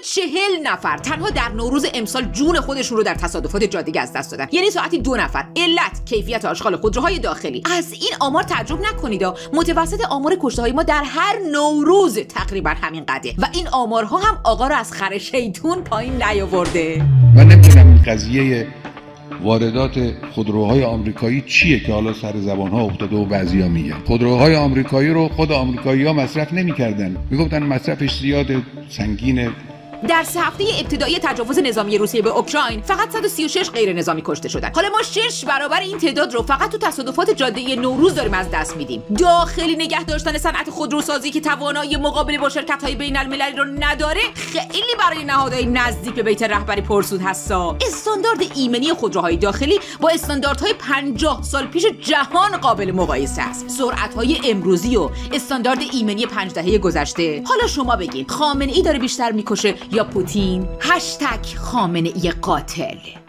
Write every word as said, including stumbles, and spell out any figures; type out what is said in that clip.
چهل نفر تنها در نوروز امسال جون خودشون رو در تصادفات جاده‌ای از دست دادن، یعنی ساعتی دو نفر. علت کیفیت آشغال خودروهای داخلی. از این آمار تعجب نکنید، متوسط آمار کشته‌های ما در هر نوروز تقریبا همین قده و این آمارها هم آقا رو از خر شیطون پایین نیاورده. من نمی‌دونم این قضیه واردات خودروهای آمریکایی چیه که حالا سر زبان‌ها افتاده و بعضیا میگن خودروهای آمریکایی رو خود آمریکایی‌ها مصرف نمی‌کردن، میگفتن مصرفش زیاده، سنگینه. در سه هفته ابتدایی تجاوز نظامی روسیه به اوکراین فقط صد و سی و شش غیر نظامی کشته شدن. حالا ما شش برابر این تعداد رو فقط تو تصادفات جاده نوروز داریم از دست میدیم. داخلی نگه داشتن صنعت خودروسازی که توانایی مقابله با شرکت‌های بین‌المللی رو نداره خیلی برای نهادهای نزدیک به بیت رهبری پرسود هستا. استاندارد ایمنی خودروهای داخلی با استانداردهای پنجاه سال پیش جهان قابل مقایسه است. سرعت‌های امروزی و استاندارد ایمنی پنج دهه گذشته. حالا شما بگین خامنه‌ای داره بیشتر میکشه یا پوتین؟ هشتگ خامنه‌ای قاتل.